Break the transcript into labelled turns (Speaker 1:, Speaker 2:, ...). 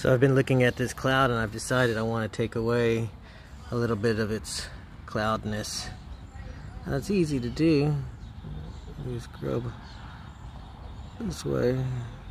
Speaker 1: So I've been looking at this cloud and I've decided I want to take away a little bit of its cloudness. Now it's easy to do. You just grub this way.